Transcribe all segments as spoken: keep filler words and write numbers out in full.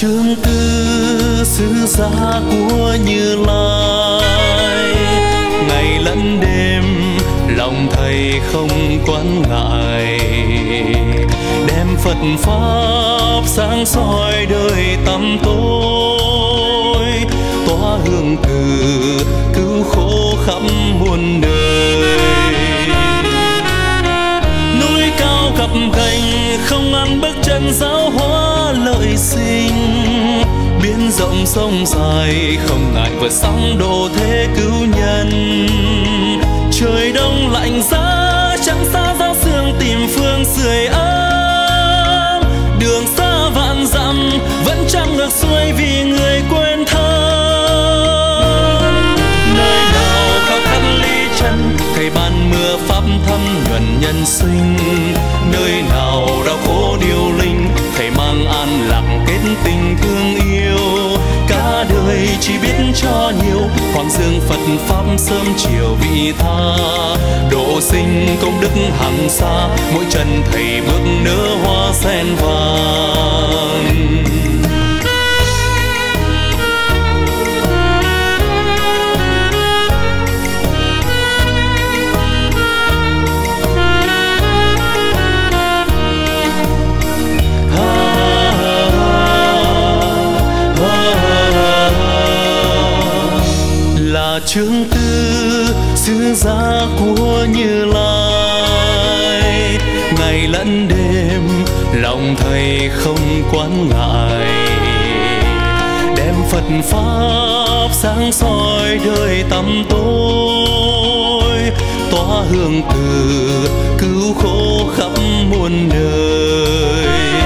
chương tư sứ giả của Như Lai, ngày lẫn đêm lòng thầy không quán ngại, đem Phật pháp sáng soi đời tăm tối, tỏa hương từ cứu khổ khắp muôn đời. Núi cao gập ghềnh không ăn bước chân giáo hóa lợi sinh, biển rộng sông dài không ngại vượt sóng độ thế cứu nhân. Trời đông lạnh giá trắng xa gió sương tìm phương sưởi ấm, đường xa vạn dặm vẫn chẳng ngược xuôi vì người quên thân. Nơi nào khao khát ly chân thầy ban mưa pháp thấm nhuần nhân sinh, nơi nào đau khổ điêu linh thầy mang an lạc kết tình thương yêu. Cả đời chỉ biết cho nhiều, hoàng dương Phật pháp sớm chiều vị tha, độ sinh công đức hằng xa, mỗi chân thầy bước nở hoa sen vàng. Là chương tư sứ giả của Như Lai, ngày lẫn đêm lòng thầy không quán ngại, đem Phật pháp sáng soi đời tăm tối, tỏa hương từ cứu khổ khắp muôn đời.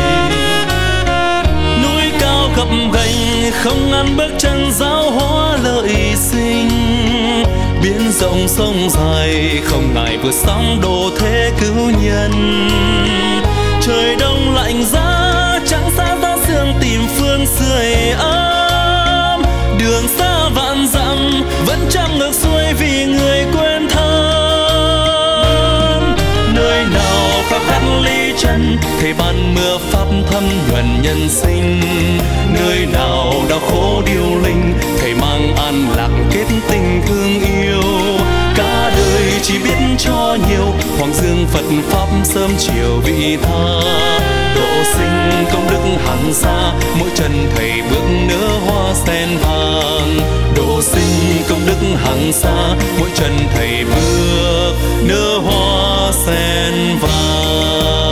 Núi cao gập ghềnh không ngăn bước chân giáo hóa lợi sinh, biển rộng sông dài không ngại vượt sóng độ thế cứu nhân. Trời đông lạnh giá trắng xa gió sương tìm phương sưởi ấm, đường xa vạn dặm vẫn chẳng ngược xuôi vì người quên thân. Nơi nào khao khát ly chân thầy ban mưa pháp thấm nhuần nhân sinh, nơi nào đau khổ điêu linh thầy mang an lạc kết tình thương yêu. Cả đời chỉ biết cho nhiều, hoàng dương Phật pháp sớm chiều vị tha, độ sinh công đức hằng xa, mỗi chân thầy bước nở hoa sen vàng. Độ sinh công đức hằng xa, mỗi chân thầy bước nở hoa sen vàng.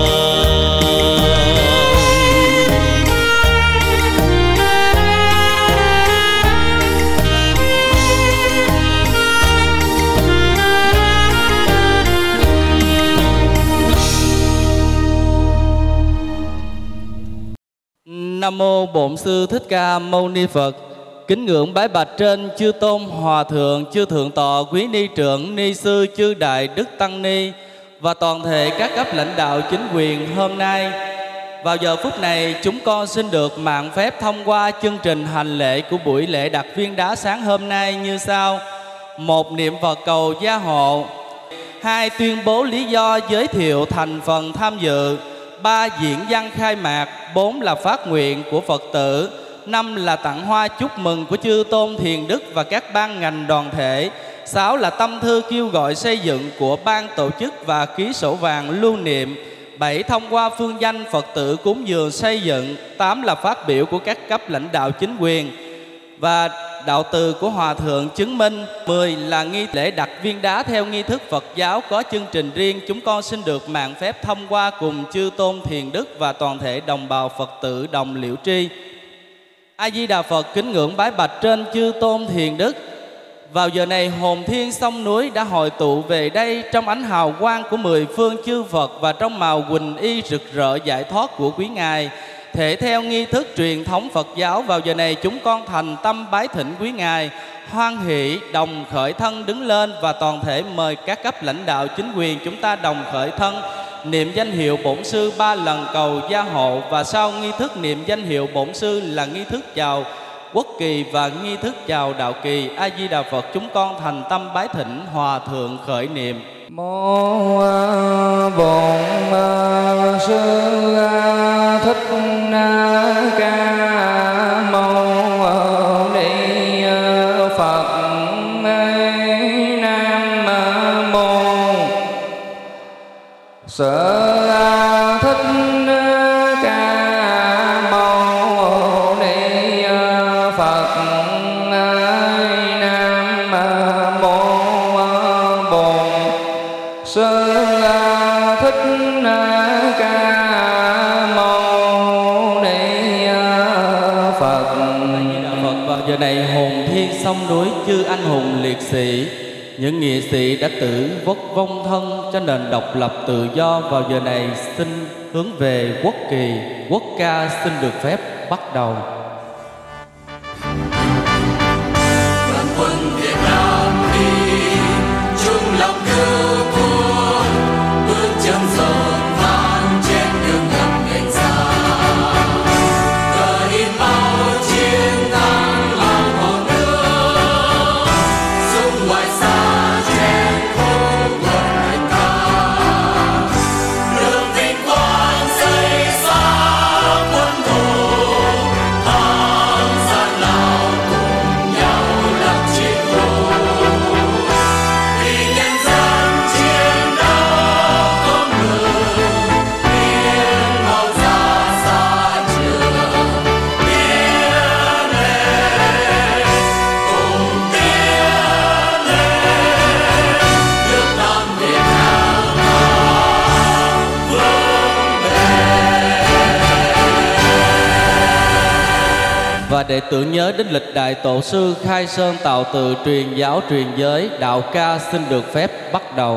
Nam mô Bổn Sư Thích Ca Mâu Ni Phật. Kính ngưỡng bái bạch trên chư tôn hòa thượng, chư thượng tọa, quý ni trưởng, ni sư, chư đại đức tăng ni và toàn thể các cấp lãnh đạo chính quyền hôm nay. Vào giờ phút này, chúng con xin được mạng phép thông qua chương trình hành lễ của buổi lễ đặt viên đá sáng hôm nay như sau: một, niệm Phật cầu gia hộ; hai, tuyên bố lý do giới thiệu thành phần tham dự; ba, diễn văn khai mạc; bốn là phát nguyện của Phật tử; năm là tặng hoa chúc mừng của chư tôn thiền đức và các ban ngành đoàn thể; sáu là tâm thư kêu gọi xây dựng của ban tổ chức và ký sổ vàng lưu niệm; bảy, thông qua phương danh Phật tử cúng dường xây dựng; tám là phát biểu của các cấp lãnh đạo chính quyền và đạo từ của Hòa Thượng chứng minh; mười là nghi lễ đặt viên đá theo nghi thức Phật giáo có chương trình riêng. Chúng con xin được mạng phép thông qua cùng chư tôn thiền đức và toàn thể đồng bào Phật tử đồng liễu tri. A Di Đà Phật. Kính ngưỡng bái bạch trên chư tôn thiền đức. Vào giờ này, hồn thiên sông núi đã hội tụ về đây trong ánh hào quang của mười phương chư Phật và trong màu quỳnh y rực rỡ giải thoát của quý Ngài. Thể theo nghi thức truyền thống Phật giáo, vào giờ này chúng con thành tâm bái thỉnh quý Ngài, hoan hỷ đồng khởi thân đứng lên và toàn thể mời các cấp lãnh đạo chính quyền chúng ta đồng khởi thân niệm danh hiệu Bổn Sư ba lần cầu gia hộ. Và sau nghi thức niệm danh hiệu Bổn Sư là nghi thức chào quốc kỳ và nghi thức chào đạo kỳ. A Di Đà Phật. Chúng con thành tâm bái thỉnh Hòa Thượng khởi niệm. Mô Bổn Sư Thích Ca giờ này hồn thiên sông núi chư anh hùng liệt sĩ, những nghĩa sĩ đã tử vất vong thân cho nền độc lập tự do, vào giờ này xin hướng về quốc kỳ. Quốc ca xin được phép bắt đầu. Đoàn quân Việt Nam đi chung lòng cứu quốc, bước chân rộn vang trên đường ngập ngành xa, cờ in bao chiến thắng lòng hồn nước, súng ngoài xa trên khung quân hành ca, đường vinh quang xây xa quân thù, thắng gian lao cùng nhau lập chiến khu, vì nhân dân chiến đấu không ngừng, tiếng màu ra xa trường, tiến lên cùng tiến lên, nước Nam Việt Nam vững bền. Và để tưởng nhớ đến lịch đại tổ sư khai sơn tạo từ, truyền giáo truyền giới, đạo ca xin được phép bắt đầu.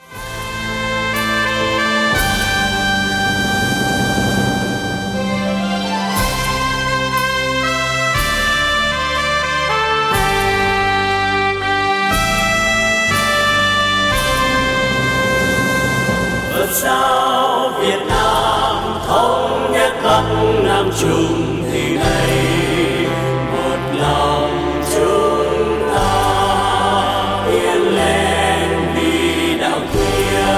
Phật giáo Việt Nam thống nhất Bắc Nam Trung thì này, một lòng chúng ta tiến lên vì đạo thiên,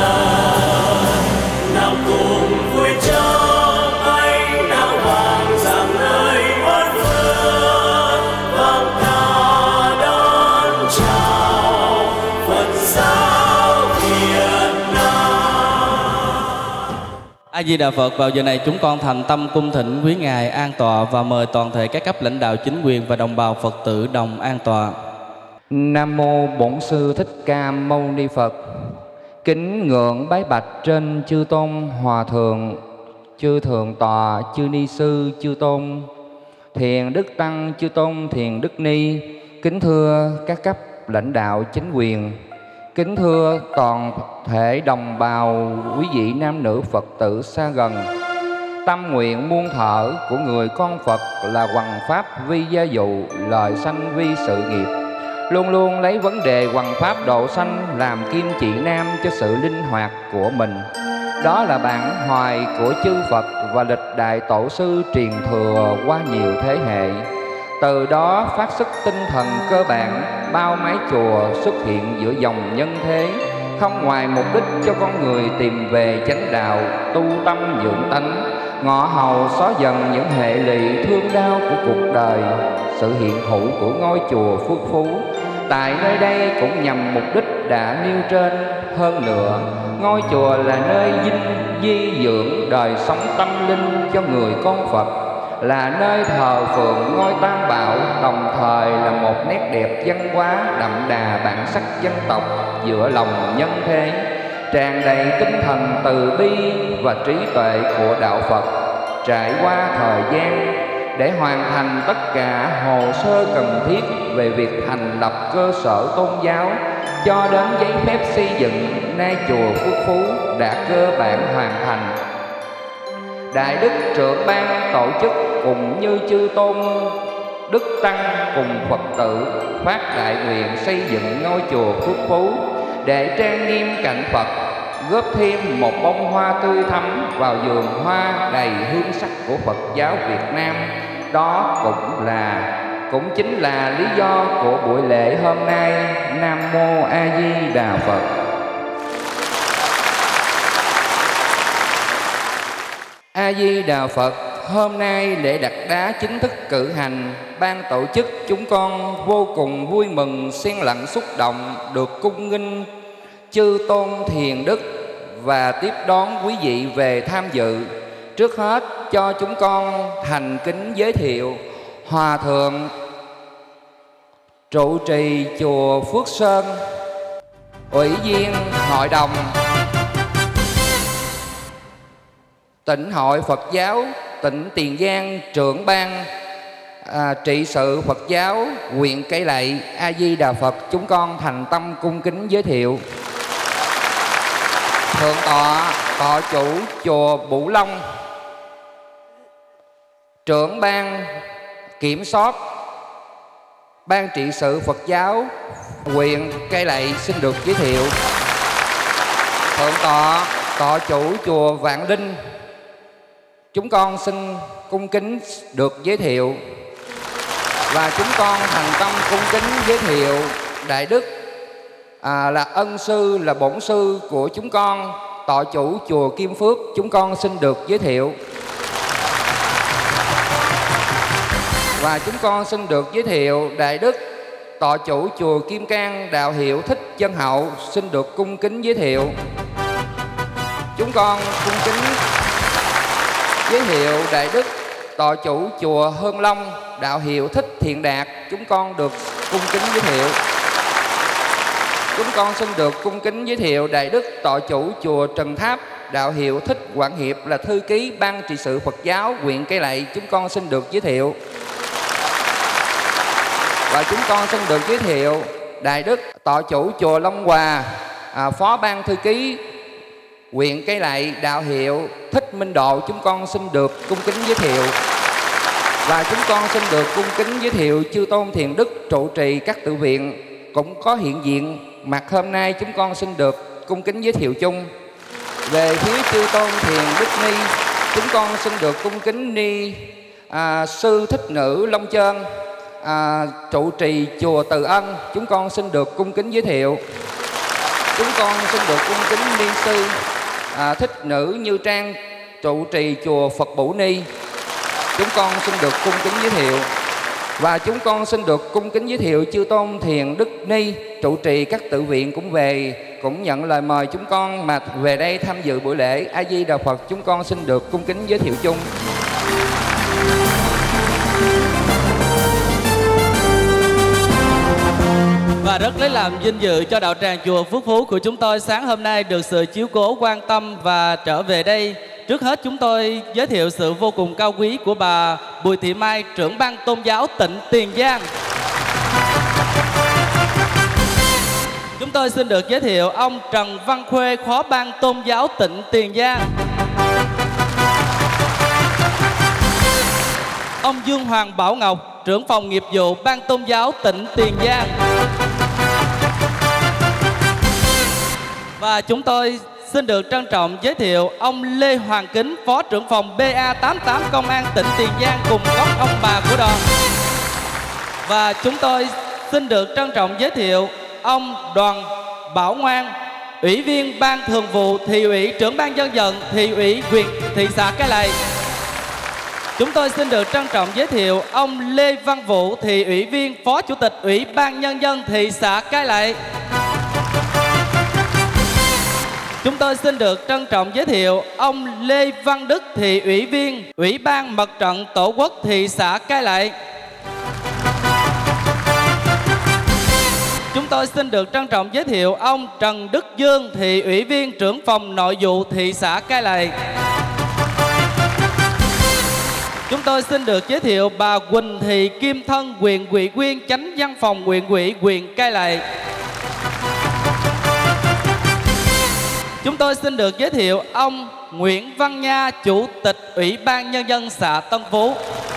nào cùng vui trong ánh đạo vàng rạng nơi muôn phương, vang ca đón chào Phật giáo Việt Nam. A Di Đà Phật. Vào giờ này chúng con thành tâm cung thỉnh quý ngài an tọa và mời toàn thể các cấp lãnh đạo chính quyền và đồng bào Phật tử đồng an tọa. Nam mô Bổn Sư Thích Ca Mâu Ni Phật. Kính ngưỡng bái bạch trên chư tôn hòa thượng, chư thượng tọa, chư ni sư, chư tôn thiền đức tăng, chư tôn thiền đức ni. Kính thưa các cấp lãnh đạo chính quyền, kính thưa toàn thể đồng bào quý vị nam nữ Phật tử xa gần. Tâm nguyện muôn thở của người con Phật là hoằng pháp vi gia dụ, lời sanh vi sự nghiệp. Luôn luôn lấy vấn đề hoằng pháp độ sanh làm kim chỉ nam cho sự linh hoạt của mình. Đó là bản hoài của chư Phật và lịch đại tổ sư truyền thừa qua nhiều thế hệ. Từ đó phát xuất tinh thần cơ bản, bao mái chùa xuất hiện giữa dòng nhân thế, không ngoài mục đích cho con người tìm về chánh đạo, tu tâm dưỡng tánh, ngọ hầu xóa dần những hệ lụy thương đau của cuộc đời. Sự hiện hữu của ngôi chùa Phước Phú tại nơi đây cũng nhằm mục đích đã nêu trên. Hơn nữa, ngôi chùa là nơi dinh di dưỡng đời sống tâm linh cho người con Phật, là nơi thờ phượng ngôi Tam Bảo, đồng thời là một nét đẹp văn hóa đậm đà bản sắc dân tộc giữa lòng nhân thế, tràn đầy tinh thần từ bi và trí tuệ của đạo Phật. Trải qua thời gian để hoàn thành tất cả hồ sơ cần thiết về việc thành lập cơ sở tôn giáo cho đến giấy phép xây dựng, nay chùa Phước Phú đã cơ bản hoàn thành. Đại đức trưởng ban tổ chức cùng như chư tôn đức tăng cùng Phật tử phát đại nguyện xây dựng ngôi chùa Phước Phú để trang nghiêm cảnh Phật, góp thêm một bông hoa tươi thắm vào vườn hoa đầy hương sắc của Phật giáo Việt Nam. Đó cũng là cũng chính là lý do của buổi lễ hôm nay. Nam mô A Di Đà Phật. A Di Đà Phật. Hôm nay lễ đặt đá chính thức cử hành, ban tổ chức chúng con vô cùng vui mừng, xen lẫn xúc động được cung nghinh chư tôn thiền đức và tiếp đón quý vị về tham dự. Trước hết cho chúng con thành kính giới thiệu Hòa Thượng trụ trì chùa Phước Sơn, Ủy viên Hội đồng Tỉnh hội Phật giáo tỉnh Tiền Giang, trưởng ban à, trị sự Phật giáo huyện Cây Lậy A Di Đà Phật, chúng con thành tâm cung kính giới thiệu. Thượng tọa tọa chủ chùa Bửu Long, trưởng ban kiểm soát ban trị sự Phật giáo huyện Cây Lậy xin được giới thiệu. Thượng tọa tọa chủ chùa Vạn Linh, chúng con xin cung kính được giới thiệu. Và chúng con thành tâm cung kính giới thiệu Đại Đức à, là ân sư, là bổn sư của chúng con, tọa chủ chùa Kim Phước, chúng con xin được giới thiệu. Và chúng con xin được giới thiệu Đại Đức tọa chủ chùa Kim Cang đạo hiệu Thích Chân Hậu, xin được cung kính giới thiệu. Chúng con cung kính giới thiệu Đại Đức tọa chủ chùa Hương Long đạo hiệu Thích Thiện Đạt, chúng con được cung kính giới thiệu. Chúng con xin được cung kính giới thiệu Đại Đức tọa chủ chùa Trần Tháp đạo hiệu Thích Quảng Hiệp, là thư ký ban trị sự Phật giáo huyện Cây Lậy, chúng con xin được giới thiệu. Và chúng con xin được giới thiệu Đại Đức tọa chủ chùa Long Hòa, à, phó ban thư ký huyện Cây Lậy đạo hiệu Thích Minh Độ, chúng con xin được cung kính giới thiệu. Và chúng con xin được cung kính giới thiệu chư tôn thiền đức trụ trì các tự viện cũng có hiện diện mặt hôm nay, chúng con xin được cung kính giới thiệu chung. Về phía chư tôn thiền đức ni, chúng con xin được cung kính ni à, sư thích nữ Long Chơn, à, trụ trì chùa Từ Ân, chúng con xin được cung kính giới thiệu. Chúng con xin được cung kính ni sư à, thích nữ Như Trang, trụ trì chùa Phật Bửu Ni, chúng con xin được cung kính giới thiệu. Và chúng con xin được cung kính giới thiệu chư tôn thiền đức ni trụ trì các tự viện cũng về, cũng nhận lời mời chúng con mà về đây tham dự buổi lễ A Di Đà Phật, chúng con xin được cung kính giới thiệu chung. Và rất lấy làm vinh dự cho đạo tràng chùa Phước Phú của chúng tôi sáng hôm nay được sự chiếu cố quan tâm và trở về đây. Trước hết chúng tôi giới thiệu sự vô cùng cao quý của bà Bùi Thị Mai, trưởng ban tôn giáo tỉnh Tiền Giang. Chúng tôi xin được giới thiệu ông Trần Văn Khuê, phó ban tôn giáo tỉnh Tiền Giang. Ông Dương Hoàng Bảo Ngọc, trưởng phòng nghiệp vụ ban tôn giáo tỉnh Tiền Giang. Và chúng tôi xin được trân trọng giới thiệu ông Lê Hoàng Kính, phó trưởng phòng B A tám tám Công an tỉnh Tiền Giang cùng các ông bà của đoàn. Và chúng tôi xin được trân trọng giới thiệu ông Đoàn Bảo Ngoan, ủy viên ban thường vụ thị ủy, trưởng ban dân vận thị ủy huyện thị xã Cái Lậy. Chúng tôi xin được trân trọng giới thiệu ông Lê Văn Vũ, thị ủy viên, phó chủ tịch ủy ban nhân dân thị xã Cái Lậy. Chúng tôi xin được trân trọng giới thiệu ông Lê Văn Đức, thị ủy viên, ủy ban mặt trận tổ quốc thị xã Cái Lậy. Chúng tôi xin được trân trọng giới thiệu ông Trần Đức Dương, thị ủy viên, trưởng phòng nội vụ thị xã Cái Lậy. Chúng tôi xin được giới thiệu bà Quỳnh Thị Kim Thân, huyện ủy viên, chánh văn phòng huyện ủy huyện Cái Lậy. Chúng tôi xin được giới thiệu ông Nguyễn Văn Nha, chủ tịch ủy ban nhân dân xã Tân Phú.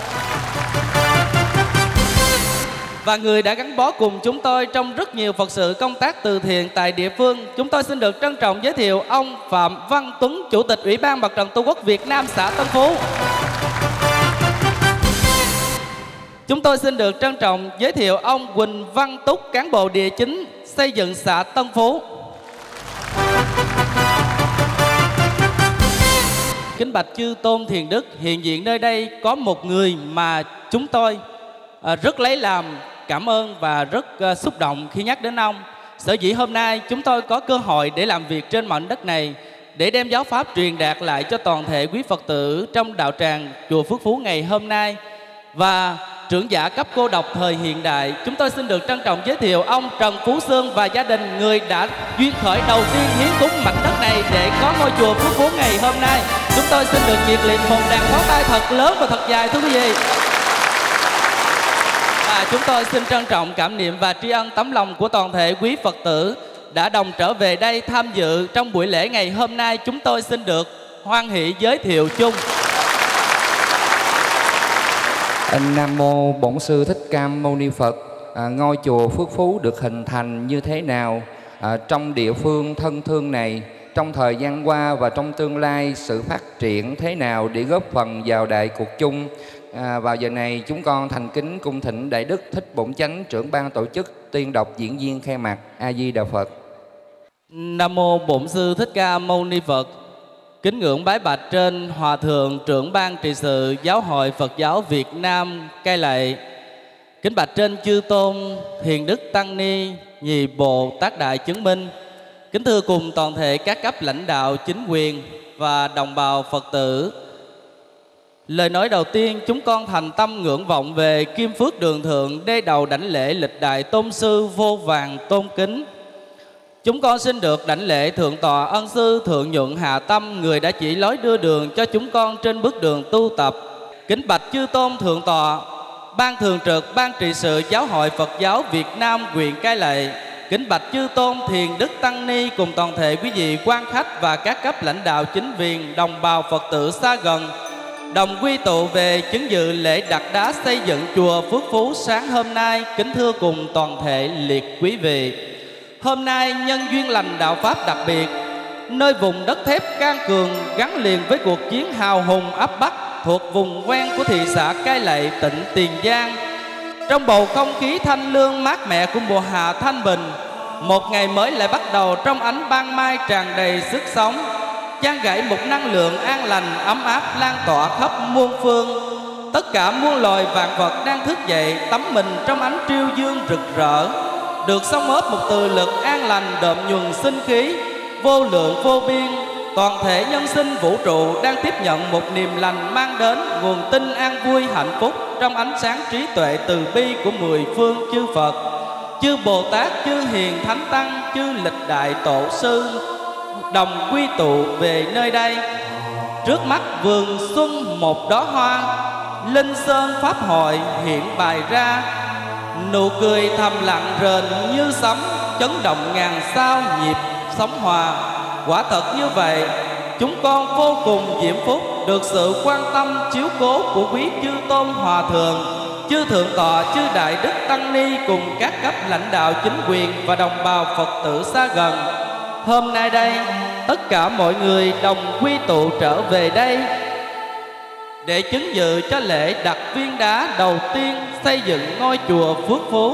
Và người đã gắn bó cùng chúng tôi trong rất nhiều Phật sự công tác từ thiện tại địa phương. Chúng tôi xin được trân trọng giới thiệu ông Phạm Văn Tuấn, chủ tịch ủy ban mặt trận tổ quốc Việt Nam xã Tân Phú. Chúng tôi xin được trân trọng giới thiệu ông Quỳnh Văn Túc, cán bộ địa chính xây dựng xã Tân Phú. Kính bạch chư tôn thiền đức, hiện diện nơi đây có một người mà chúng tôi rất lấy làm cảm ơn và rất xúc động khi nhắc đến ông. Sở dĩ hôm nay chúng tôi có cơ hội để làm việc trên mảnh đất này, để đem giáo pháp truyền đạt lại cho toàn thể quý Phật tử trong đạo tràng chùa Phước Phú ngày hôm nay. Và trưởng giả cấp cô độc thời hiện đại, chúng tôi xin được trân trọng giới thiệu ông Trần Phú Sương và gia đình, người đã duyên khởi đầu tiên hiến cúng mảnh đất này để có ngôi chùa Phước Phú ngày hôm nay. Chúng tôi xin được nhiệt liệt một tràng pháo tay thật lớn và thật dài thưa quý vị. Và chúng tôi xin trân trọng cảm niệm và tri ân tấm lòng của toàn thể quý Phật tử đã đồng trở về đây tham dự trong buổi lễ ngày hôm nay. Chúng tôi xin được hoan hỷ giới thiệu chung. Nam mô Bổn Sư Thích Ca Mâu Ni Phật. À, ngôi chùa Phước Phú được hình thành như thế nào à, trong địa phương thân thương này, trong thời gian qua và trong tương lai sự phát triển thế nào để góp phần vào đại cuộc chung? À, vào giờ này chúng con thành kính cung thỉnh Đại Đức Thích Bổn Chánh, trưởng ban tổ chức, tuyên đọc diễn viên khai mạc. A Di Đà Phật. Nam mô Bổn Sư Thích Ca Mâu Ni Phật. Kính ngưỡng bái bạch trên Hòa Thượng trưởng ban trị sự Giáo hội Phật giáo Việt Nam Cai Lậy. Kính bạch trên chư tôn Hiền Đức Tăng Ni, Nhì Bồ Tát Đại chứng minh. Kính thưa cùng toàn thể các cấp lãnh đạo chính quyền và đồng bào Phật tử. Lời nói đầu tiên, chúng con thành tâm ngưỡng vọng về Kim Phước Đường Thượng, đê đầu đảnh lễ lịch đại tôn sư vô vàng tôn kính. Chúng con xin được đảnh lễ Thượng tọa Ân sư Thượng nhuận Hạ Tâm, người đã chỉ lối đưa đường cho chúng con trên bước đường tu tập. Kính bạch chư tôn Thượng tọa, ban thường trực ban trị sự Giáo hội Phật giáo Việt Nam huyện Cai Lậy. Kính bạch chư tôn Thiền Đức Tăng Ni cùng toàn thể quý vị quan khách và các cấp lãnh đạo chính quyền, đồng bào Phật tử xa gần đồng quy tụ về chứng dự lễ đặt đá xây dựng chùa Phước Phú sáng hôm nay. Kính thưa cùng toàn thể liệt quý vị, hôm nay nhân duyên lành đạo pháp đặc biệt, nơi vùng đất thép can cường gắn liền với cuộc chiến hào hùng áp Bắc thuộc vùng ven của thị xã Cai Lậy, tỉnh Tiền Giang. Trong bầu không khí thanh lương mát mẻ của mùa hạ thanh bình, một ngày mới lại bắt đầu trong ánh ban mai tràn đầy sức sống, chan gãy một năng lượng an lành ấm áp lan tỏa khắp muôn phương. Tất cả muôn loài vạn vật đang thức dậy tắm mình trong ánh triêu dương rực rỡ, được xông ốp một từ lực an lành đượm nhuần sinh khí vô lượng vô biên. Toàn thể nhân sinh vũ trụ đang tiếp nhận một niềm lành mang đến nguồn tin an vui hạnh phúc trong ánh sáng trí tuệ từ bi của mười phương chư Phật, chư Bồ Tát, chư Hiền Thánh Tăng, chư lịch đại tổ sư đồng quy tụ về nơi đây. Trước mắt vườn xuân một đóa hoa, linh sơn pháp hội hiện bày ra, nụ cười thầm lặng rền như sấm, chấn động ngàn sao nhịp sóng hòa. Quả thật như vậy, chúng con vô cùng diễm phúc được sự quan tâm chiếu cố của quý chư tôn hòa thượng, chư thượng tọa, chư đại đức tăng ni cùng các cấp lãnh đạo chính quyền và đồng bào Phật tử xa gần. Hôm nay đây, tất cả mọi người đồng quy tụ trở về đây để chứng dự cho lễ đặt viên đá đầu tiên xây dựng ngôi chùa Phước Phú.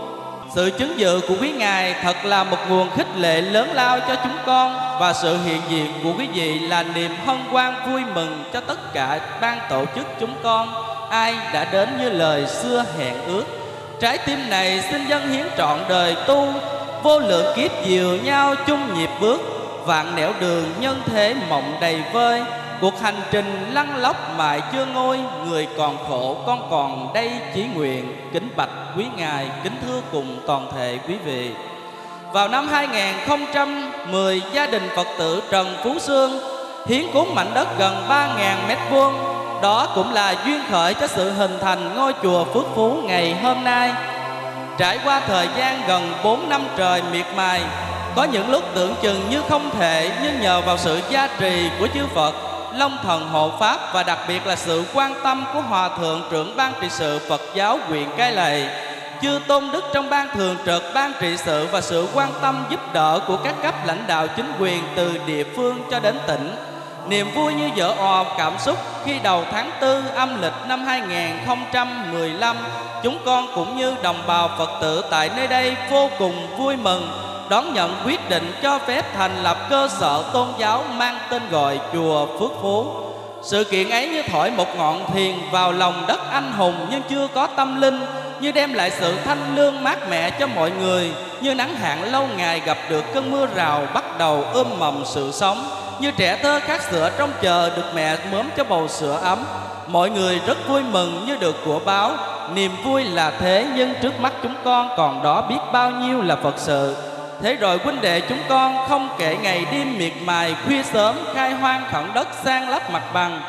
Sự chứng dự của quý ngài thật là một nguồn khích lệ lớn lao cho chúng con, và sự hiện diện của quý vị là niềm hân hoan vui mừng cho tất cả ban tổ chức chúng con, ai đã đến như lời xưa hẹn ước. Trái tim này xin dâng hiến trọn đời tu, vô lượng kiếp dìu nhau chung nhịp bước, vạn nẻo đường nhân thế mộng đầy vơi. Cuộc hành trình lăn lóc mãi chưa ngôi, người còn khổ con còn đây chỉ nguyện. Kính bạch quý ngài, kính thưa cùng toàn thể quý vị. Vào năm hai nghìn không trăm mười, gia đình Phật tử Trần Phú Sương hiến cúng mảnh đất gần ba nghìn mét vuông. Đó cũng là duyên khởi cho sự hình thành ngôi chùa Phước Phú ngày hôm nay. Trải qua thời gian gần bốn năm trời miệt mài, có những lúc tưởng chừng như không thể, nhưng nhờ vào sự gia trì của chư Phật, Long Thần hộ Pháp và đặc biệt là sự quan tâm của Hòa Thượng trưởng ban trị sự Phật giáo huyện Cai Lậy, chư tôn đức trong ban thường trực, ban trị sự và sự quan tâm giúp đỡ của các cấp lãnh đạo chính quyền từ địa phương cho đến tỉnh, niềm vui như vỡ òa cảm xúc khi đầu tháng tư âm lịch năm hai nghìn không trăm mười lăm, chúng con cũng như đồng bào Phật tử tại nơi đây vô cùng vui mừng đón nhận quyết định cho phép thành lập cơ sở tôn giáo mang tên gọi chùa Phước Phú. Sự kiện ấy như thổi một ngọn thiền vào lòng đất anh hùng nhưng chưa có tâm linh, như đem lại sự thanh lương mát mẻ cho mọi người, như nắng hạn lâu ngày gặp được cơn mưa rào bắt đầu ươm mầm sự sống, như trẻ thơ khát sữa trong chờ được mẹ mớm cho bầu sữa ấm. Mọi người rất vui mừng như được của báo. Niềm vui là thế, nhưng trước mắt chúng con còn đó biết bao nhiêu là Phật sự. Thế rồi huynh đệ chúng con không kể ngày đêm miệt mài khuya sớm khai hoang khẩn đất san lấp mặt bằng,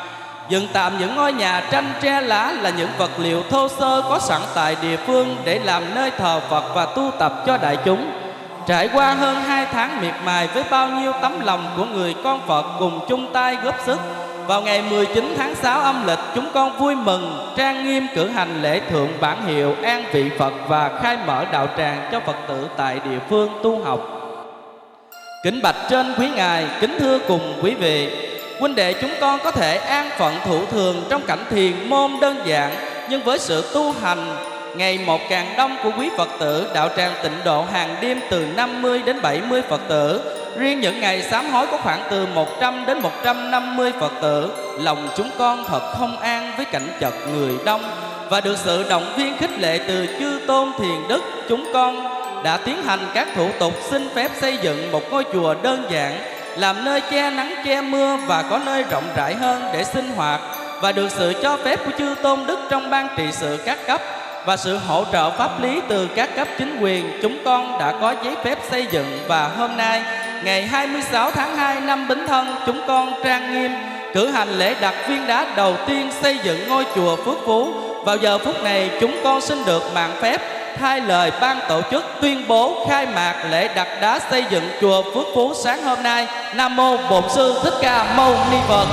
Dựng tạm những ngôi nhà tranh tre lá là những vật liệu thô sơ có sẵn tại địa phương để làm nơi thờ Phật và tu tập cho đại chúng. Trải qua hơn hai tháng miệt mài với bao nhiêu tấm lòng của người con Phật cùng chung tay góp sức, vào ngày mười chín tháng sáu âm lịch, chúng con vui mừng trang nghiêm cử hành lễ thượng bản hiệu an vị Phật và khai mở đạo tràng cho Phật tử tại địa phương tu học. Kính bạch trên quý ngài, kính thưa cùng quý vị, huynh đệ chúng con có thể an phận thủ thường trong cảnh thiền môn đơn giản, nhưng với sự tu hành ngày một càng đông của quý Phật tử, đạo tràng Tịnh Độ hàng đêm từ năm mươi đến bảy mươi Phật tử. Riêng những ngày sám hối có khoảng từ một trăm đến một trăm năm mươi Phật tử. Lòng chúng con thật không an với cảnh chật người đông, và được sự động viên khích lệ từ chư tôn thiền đức, chúng con đã tiến hành các thủ tục xin phép xây dựng một ngôi chùa đơn giản, làm nơi che nắng che mưa và có nơi rộng rãi hơn để sinh hoạt, và được sự cho phép của chư tôn đức trong ban trị sự các cấp và sự hỗ trợ pháp lý từ các cấp chính quyền, chúng con đã có giấy phép xây dựng. Và hôm nay ngày hai mươi sáu tháng hai năm Bính Thân, chúng con trang nghiêm cử hành lễ đặt viên đá đầu tiên xây dựng ngôi chùa Phước Phú. Vào giờ phút này, chúng con xin được mạn phép thay lời ban tổ chức tuyên bố khai mạc lễ đặt đá xây dựng chùa Phước Phú sáng hôm nay. Nam mô Bổn Sư Thích Ca Mâu Ni Phật.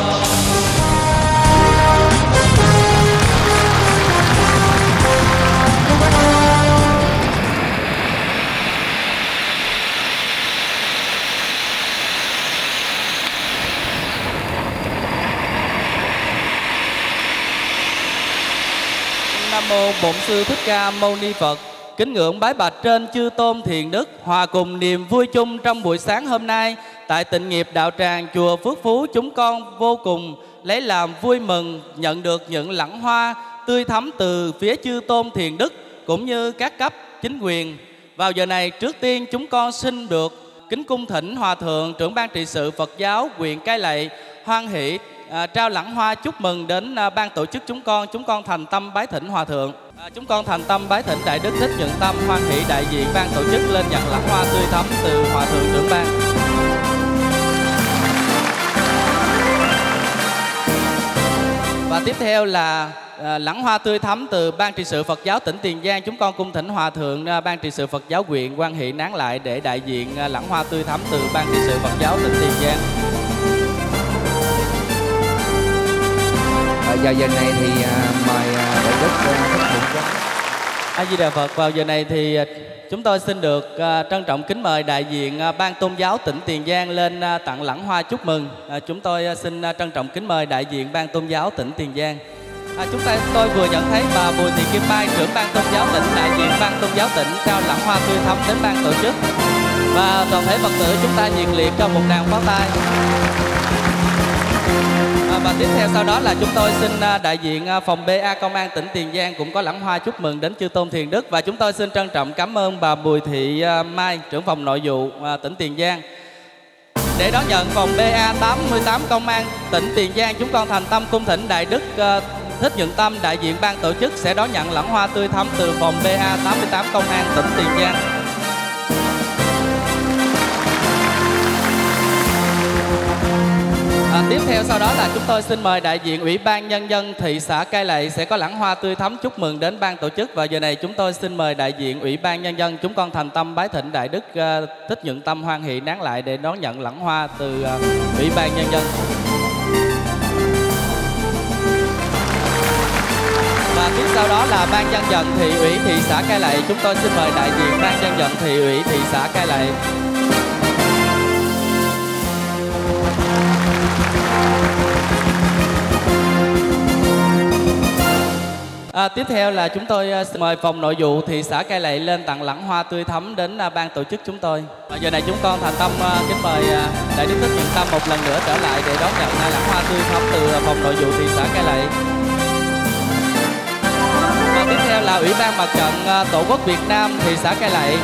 Nam mô Bổn Sư Thích Ca Mâu Ni Phật. Kính ngưỡng bái bạch trên chư tôn thiền đức, hòa cùng niềm vui chung trong buổi sáng hôm nay tại Tịnh Nghiệp Đạo Tràng chùa Phước Phú, chúng con vô cùng lấy làm vui mừng nhận được những lẵng hoa tươi thắm từ phía chư tôn thiền đức cũng như các cấp chính quyền. Vào giờ này, trước tiên chúng con xin được kính cung thỉnh Hòa Thượng trưởng ban trị sự Phật giáo huyện Cai Lậy hoan hỷ À, trao lẵng hoa chúc mừng đến à, ban tổ chức chúng con. Chúng con thành tâm bái thỉnh Hòa Thượng. à, Chúng con thành tâm bái thỉnh Đại Đức Thích Nhận Tâm hoan hỷ đại diện ban tổ chức lên nhận lẵng hoa tươi thắm từ Hòa Thượng trưởng ban. Và tiếp theo là à, lẵng hoa tươi thắm từ ban trị sự Phật giáo tỉnh Tiền Giang. Chúng con cung thỉnh Hòa Thượng à, ban trị sự Phật giáo huyện hoan hỷ nán lại để đại diện à, lẵng hoa tươi thắm từ ban trị sự Phật giáo tỉnh Tiền Giang. Vào giờ này thì à, mời à, Đại Đức Thích Thượng Quán. A Di Đà Phật. Vào giờ này thì chúng tôi xin được uh, trân trọng kính mời đại diện uh, ban tôn giáo tỉnh Tiền Giang lên uh, tặng lẵng hoa chúc mừng. Uh, chúng tôi uh, xin uh, trân trọng kính mời đại diện ban tôn giáo tỉnh Tiền Giang. Uh, chúng ta tôi vừa nhận thấy bà Bùi Thị Kim Mai, trưởng ban tôn giáo tỉnh, đại diện ban tôn giáo tỉnh trao lẵng hoa tươi thắm đến ban tổ chức, và toàn thể Phật tử chúng ta nhiệt liệt cho một tràng pháo tay. Và tiếp theo sau đó là chúng tôi xin đại diện phòng bê a Công an tỉnh Tiền Giang cũng có lẵng hoa chúc mừng đến chư tôn thiền đức. Và chúng tôi xin trân trọng cảm ơn bà Bùi Thị Mai, trưởng phòng nội vụ tỉnh Tiền Giang. Để đón nhận phòng bê a tám mươi tám Công an tỉnh Tiền Giang, chúng con thành tâm cung thỉnh Đại Đức Thích Nhận Tâm, đại diện ban tổ chức sẽ đón nhận lẵng hoa tươi thắm từ phòng bê a tám mươi tám Công an tỉnh Tiền Giang. À, tiếp theo sau đó là chúng tôi xin mời đại diện Ủy ban Nhân dân thị xã Cai Lậy sẽ có lẵng hoa tươi thắm chúc mừng đến ban tổ chức. Và giờ này chúng tôi xin mời đại diện Ủy ban Nhân dân, chúng con thành tâm bái thỉnh Đại Đức uh, Thích Nhận Tâm hoan hỷ nán lại để đón nhận lẵng hoa từ uh, Ủy ban Nhân dân. Và tiếp sau đó là ban nhân dân thị ủy thị xã Cai Lậy, chúng tôi xin mời đại diện ban nhân dân thị ủy thị xã Cai Lậy. À, tiếp theo là chúng tôi uh, mời phòng nội vụ thị xã Cai Lậy lên tặng lẵng hoa tươi thắm đến uh, ban tổ chức chúng tôi. À, giờ này chúng con thành tâm uh, kính mời uh, Đại Đức Thích Nhận Tâm một lần nữa trở lại để đón nhận uh, lẵng hoa tươi thắm từ uh, phòng nội vụ thị xã Cai Lậy. Và tiếp theo là Ủy ban Mặt trận uh, Tổ quốc Việt Nam thị xã Cai Lậy.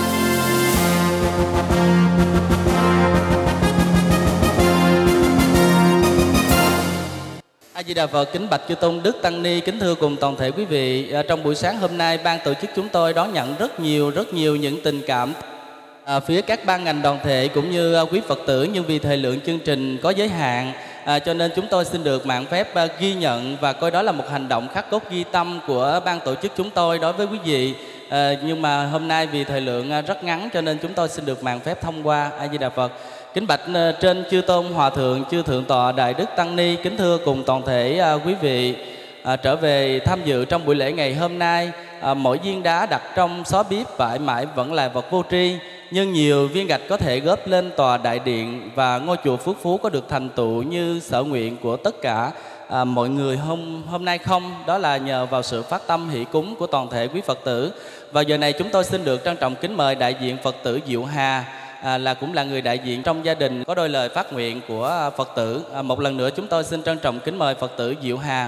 A Di Đà Phật. Kính bạch chư tôn đức tăng ni, kính thưa cùng toàn thể quý vị, à, trong buổi sáng hôm nay ban tổ chức chúng tôi đón nhận rất nhiều rất nhiều những tình cảm à, phía các ban ngành đoàn thể cũng như à, quý Phật tử, nhưng vì thời lượng chương trình có giới hạn À, cho nên chúng tôi xin được mạng phép à, ghi nhận và coi đó là một hành động khắc cốt ghi tâm của ban tổ chức chúng tôi đối với quý vị. À, nhưng mà hôm nay vì thời lượng à, rất ngắn cho nên chúng tôi xin được mạng phép thông qua. A Di Đà Phật. Kính bạch à, trên chư tôn hòa thượng, chư thượng tọa đại đức tăng ni, kính thưa cùng toàn thể à, quý vị à, trở về tham dự trong buổi lễ ngày hôm nay. À, mỗi viên đá đặt trong xó bếp mãi mãi vẫn là vật vô tri, nhưng nhiều viên gạch có thể góp lên tòa đại điện và ngôi chùa Phước Phú có được thành tựu như sở nguyện của tất cả à, mọi người hôm hôm nay không? Đó là nhờ vào sự phát tâm hỷ cúng của toàn thể quý Phật tử. Và giờ này chúng tôi xin được trân trọng kính mời đại diện Phật tử Diệu Hà, à, là cũng là người đại diện trong gia đình, có đôi lời phát nguyện của Phật tử. À, một lần nữa chúng tôi xin trân trọng kính mời Phật tử Diệu Hà.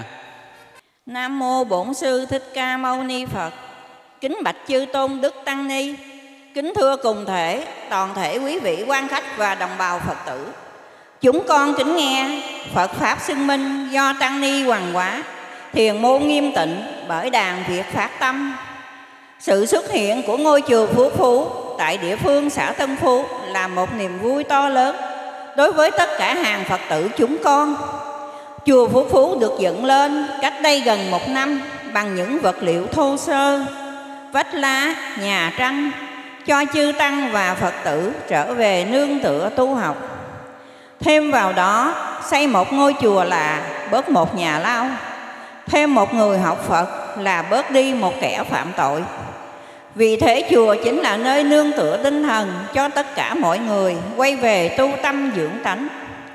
Nam mô Bổn Sư Thích Ca Mâu Ni Phật. Kính bạch chư tôn đức tăng ni, kính thưa cùng thể toàn thể quý vị quan khách và đồng bào Phật tử. Chúng con kính nghe Phật pháp xưng minh do tăng ni Hoàng Hóa, thiền môn Nghiêm Tịnh bởi đàn Việt phát tâm. Sự xuất hiện của ngôi chùa Phước Phú tại địa phương xã Tân Phú là một niềm vui to lớn đối với tất cả hàng Phật tử chúng con. Chùa Phước Phú được dựng lên cách đây gần một năm bằng những vật liệu thô sơ, vách lá, nhà tranh, cho chư tăng và Phật tử trở về nương tựa tu học. Thêm vào đó xây một ngôi chùa là bớt một nhà lao, thêm một người học Phật là bớt đi một kẻ phạm tội. Vì thế chùa chính là nơi nương tựa tinh thần cho tất cả mọi người quay về tu tâm dưỡng tánh,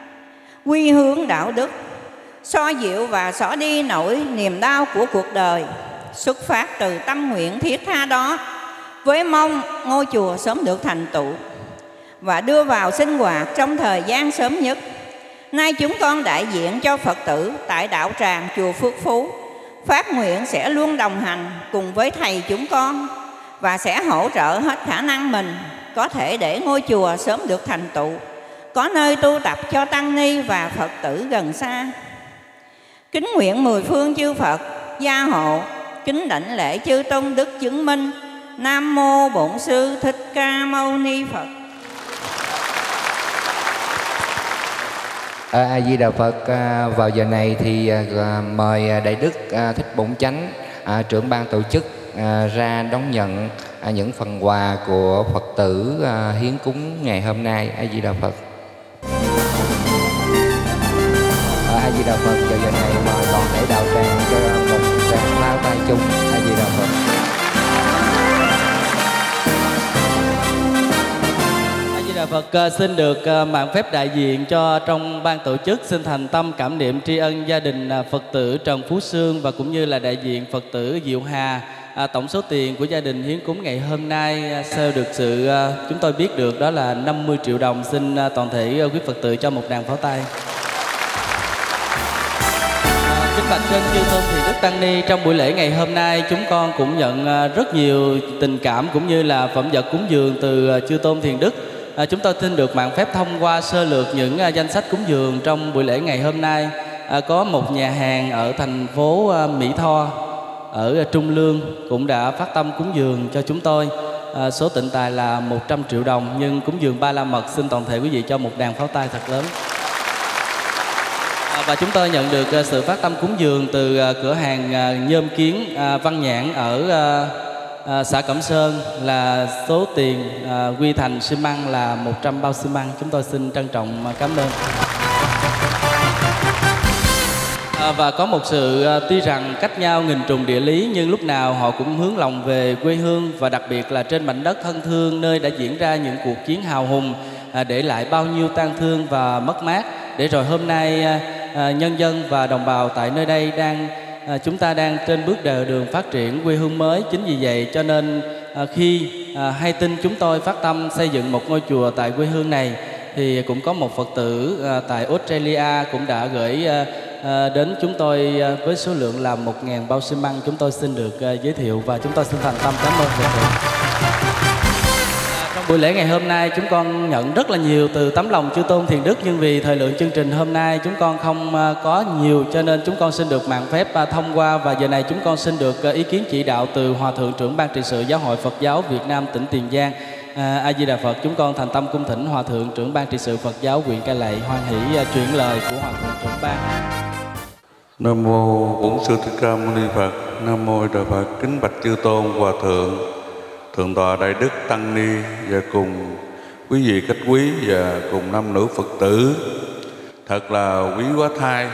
quy hướng đạo đức, so dịu và xóa đi nỗi niềm đau của cuộc đời. Xuất phát từ tâm nguyện thiết tha đó, với mong ngôi chùa sớm được thành tựu và đưa vào sinh hoạt trong thời gian sớm nhất. Nay chúng con đại diện cho Phật tử tại đạo tràng chùa Phước Phú phát nguyện sẽ luôn đồng hành cùng với thầy chúng con và sẽ hỗ trợ hết khả năng mình có thể để ngôi chùa sớm được thành tựu, có nơi tu tập cho tăng ni và Phật tử gần xa. Kính nguyện mười phương chư Phật gia hộ, kính đảnh lễ chư tôn đức chứng minh. Nam mô Bổn Sư Thích Ca Mâu Ni Phật. A Di Đà Phật. À, vào giờ này thì à, mời Đại Đức à, Thích Bổn Chánh, à, trưởng ban tổ chức à, ra đón nhận à, những phần quà của Phật tử à, hiến cúng ngày hôm nay. A Di Đà Phật. A Di Đà Phật. Vào giờ này mời toàn thể đạo tràng cho một tràng lao tay chung. A Di Đà Phật. Phật xin được mạng phép đại diện cho trong ban tổ chức xin thành tâm cảm niệm tri ân gia đình Phật tử Trần Phú Sương và cũng như là đại diện Phật tử Diệu Hà. À, tổng số tiền của gia đình hiến cúng ngày hôm nay sao được sự chúng tôi biết được đó là năm mươi triệu đồng. Xin toàn thể quý Phật tử cho một tràng pháo tay. Kính bạch trên chư tôn thì đức tăng ni, trong buổi lễ ngày hôm nay chúng con cũng nhận rất nhiều tình cảm cũng như là phẩm vật cúng dường từ chư tôn thiền đức. À, chúng tôi xin được mạng phép thông qua sơ lược những à, danh sách cúng dường trong buổi lễ ngày hôm nay. À, có một nhà hàng ở thành phố à, Mỹ Tho ở à, Trung Lương cũng đã phát tâm cúng dường cho chúng tôi. À, số tịnh tài là một trăm triệu đồng, nhưng cúng dường ba la mật. Xin toàn thể quý vị cho một đàn pháo tay thật lớn. À, và chúng tôi nhận được à, sự phát tâm cúng dường từ à, cửa hàng à, Nhôm Kiến à, Văn Nhãn ở à, À, xã Cẩm Sơn là số tiền à, quy thành xi măng là một trăm bao xi măng. Chúng tôi xin trân trọng cảm ơn. À, và có một sự à, tuy rằng cách nhau nghìn trùng địa lý nhưng lúc nào họ cũng hướng lòng về quê hương, và đặc biệt là trên mảnh đất thân thương nơi đã diễn ra những cuộc chiến hào hùng, à, để lại bao nhiêu tang thương và mất mát, để rồi hôm nay à, à, nhân dân và đồng bào tại nơi đây đang À, chúng ta đang trên bước đời đường phát triển quê hương mới. Chính vì vậy cho nên à, khi à, hay tin chúng tôi phát tâm xây dựng một ngôi chùa tại quê hương này, thì cũng có một Phật tử à, tại Australia cũng đã gửi à, à, đến chúng tôi à, với số lượng là một nghìn bao xi măng. Chúng tôi xin được à, giới thiệu và chúng tôi xin thành tâm cảm ơn Phật tử. Trong buổi lễ ngày hôm nay chúng con nhận rất là nhiều từ tấm lòng chư tôn thiền đức, nhưng vì thời lượng chương trình hôm nay chúng con không có nhiều cho nên chúng con xin được mạng phép thông qua. Và giờ này chúng con xin được ý kiến chỉ đạo từ Hòa Thượng trưởng ban trị sự Giáo hội Phật giáo Việt Nam tỉnh Tiền Giang. À, A Di Đà Phật. Chúng con thành tâm cung thỉnh Hòa Thượng trưởng ban trị sự Phật giáo huyện Cai Lậy hoan hỷ truyền lời của Hòa Thượng. trưởng ban. Nam mô Bổn Sư Thích Ca Mâu Ni Phật. Nam mô Đại Phật. Kính bạch chư tôn hòa thượng, thượng tọa đại đức tăng ni và cùng quý vị khách quý và cùng nam nữ Phật tử. Thật là quý quá thay,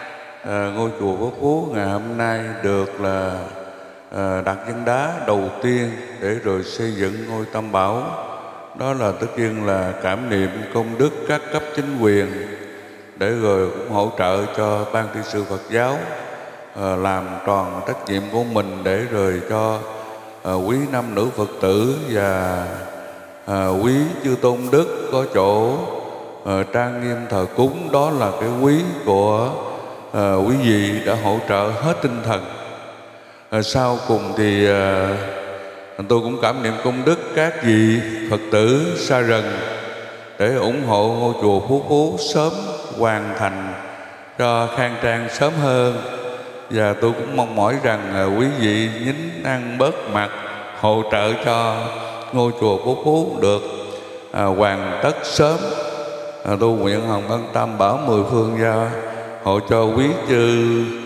à, ngôi chùa Pháp Phú ngày hôm nay được là à, đặt viên đá đầu tiên để rồi xây dựng ngôi Tam Bảo. Đó là tất nhiên là cảm niệm công đức các cấp chính quyền, để rồi cũng hỗ trợ cho ban trị sự Phật giáo à, làm tròn trách nhiệm của mình, để rồi cho à, quý nam nữ Phật tử và à, quý chư tôn đức có chỗ à, trang nghiêm thờ cúng. Đó là cái quý của à, quý vị đã hỗ trợ hết tinh thần. à, Sau cùng thì à, tôi cũng cảm niệm công đức các vị Phật tử xa rần để ủng hộ ngôi chùa Phú Phú sớm hoàn thành cho khang trang sớm hơn. Và tôi cũng mong mỏi rằng à, quý vị nhín ăn bớt mặt hỗ trợ cho ngôi chùa Phú Phú được à, hoàn tất sớm. à, Tôi nguyện hồng ân Tam Bảo mười phương gia hộ cho quý chư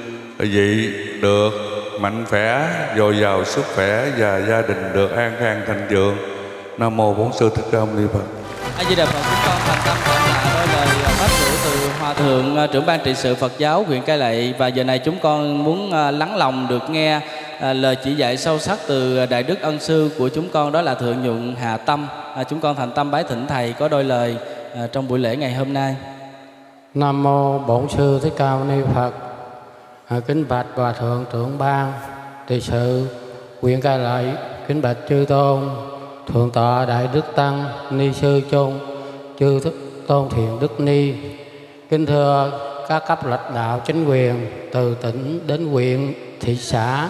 vị được mạnh khỏe, dồi dào sức khỏe và gia đình được an khang thịnh vượng. Nam mô Bổn Sư Thích Ca Mâu Ni Phật. A Di Đà Phật. Chúng con thành tâm cảm tạ đôi lời pháp chủ từ Hòa thượng trưởng ban trị sự Phật giáo huyện Cai Lậy, và giờ này chúng con muốn lắng lòng được nghe lời chỉ dạy sâu sắc từ đại đức ân sư của chúng con, đó là Thượng Nhuận Hà Tâm. À, chúng con thành tâm bái thỉnh thầy có đôi lời à, trong buổi lễ ngày hôm nay. Nam mô Bổn Sư Thích Ca Mâu Ni Phật. À, kính bạch Hòa thượng trưởng ban trị sự huyện Cai Lậy, kính bạch chư tôn thượng tọa đại đức tăng ni sư chung, chư tôn thiện đức ni, kính thưa các cấp lãnh đạo chính quyền từ tỉnh đến huyện thị xã,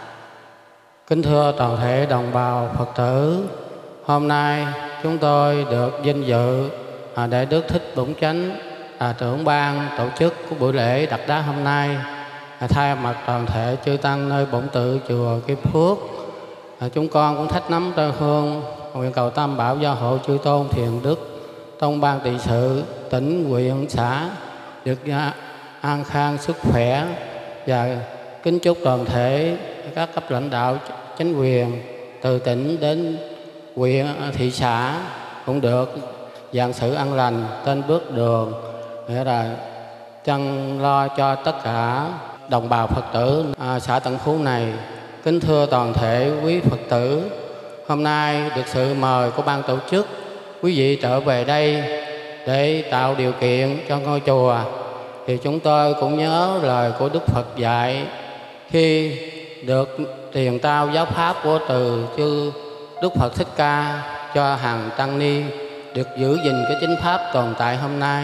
kính thưa toàn thể đồng bào Phật tử. Hôm nay chúng tôi được vinh dự à, đại đức Thích Bổn Chánh là trưởng ban tổ chức của buổi lễ đặt đá hôm nay, à, thay mặt toàn thể chư tăng nơi bổn tự chùa Kim Phước, à, chúng con cũng thách nắm tơ hương nguyện cầu Tam Bảo gia hộ chư tôn thiện đức tông ban trị sự tỉnh huyện xã được an khang sức khỏe, và kính chúc toàn thể các cấp lãnh đạo chính quyền từ tỉnh đến huyện thị xã cũng được vạn sự an lành trên bước đường, nghĩa là chăm lo cho tất cả đồng bào Phật tử à, xã Tân Phú này. Kính thưa toàn thể quý Phật tử, hôm nay được sự mời của ban tổ chức, quý vị trở về đây để tạo điều kiện cho ngôi chùa, thì chúng tôi cũng nhớ lời của Đức Phật dạy khi được truyền trao giáo pháp của từ chư Đức Phật Thích Ca cho hàng tăng ni được giữ gìn cái chính pháp tồn tại hôm nay,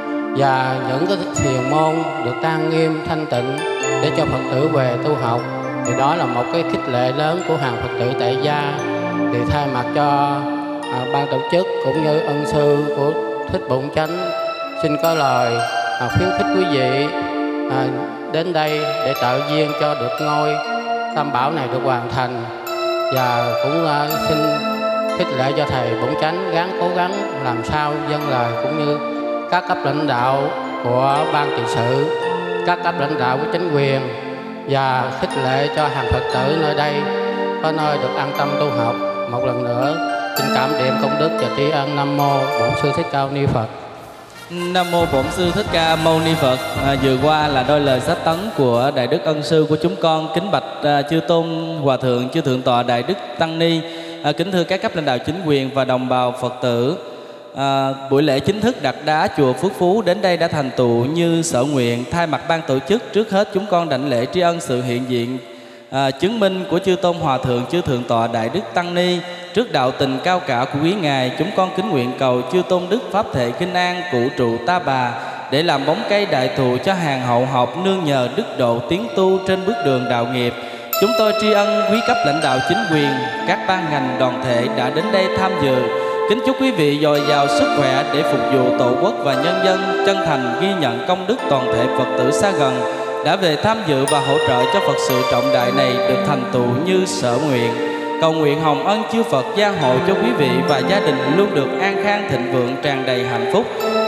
và những cái thiền môn được trang nghiêm thanh tịnh để cho Phật tử về tu học, thì đó là một cái khích lệ lớn của hàng Phật tử tại gia. Thì thay mặt cho à, ban tổ chức cũng như ân sư của Thích Bổn Chánh xin có lời à, khuyến khích quý vị à, đến đây để trợ duyên cho được ngôi Tam Bảo này được hoàn thành, và cũng à, xin khích lệ cho thầy Bổn Chánh gắng cố gắng làm sao dâng lời, cũng như các cấp lãnh đạo của ban trị sự, các cấp lãnh đạo của chính quyền, và khích lệ cho hàng Phật tử nơi đây có nơi được an tâm tu học. Một lần nữa xin cảm niệm công đức và tri ân. Nam mô Bổn Sư Thích Ca Mâu Ni Phật. Nam mô Bổn Sư Thích Ca Mâu Ni Phật. À, vừa qua là đôi lời sách tấn của đại đức ân sư của chúng con. Kính bạch à, chư tôn hòa thượng, chư thượng tọa đại đức tăng ni, à, kính thưa các cấp lãnh đạo chính quyền và đồng bào Phật tử. À, buổi lễ chính thức đặt đá chùa Phước Phú đến đây đã thành tựu như sở nguyện. Thay mặt ban tổ chức, trước hết chúng con đảnh lễ tri ân sự hiện diện à, chứng minh của chư tôn hòa thượng, chư thượng tọa đại đức tăng ni. Trước đạo tình cao cả của quý ngài, chúng con kính nguyện cầu chư tôn đức pháp thể kinh an cụ trụ Ta Bà để làm bóng cây đại thụ cho hàng hậu học nương nhờ đức độ tiến tu trên bước đường đạo nghiệp. Chúng tôi tri ân quý cấp lãnh đạo chính quyền, các ban ngành đoàn thể đã đến đây tham dự. Kính chúc quý vị dồi dào sức khỏe để phục vụ Tổ quốc và nhân dân. Chân thành ghi nhận công đức toàn thể Phật tử xa gần đã về tham dự và hỗ trợ cho Phật sự trọng đại này được thành tựu như sở nguyện. Cầu nguyện hồng ân chư Phật gia hộ cho quý vị và gia đình luôn được an khang thịnh vượng, tràn đầy hạnh phúc.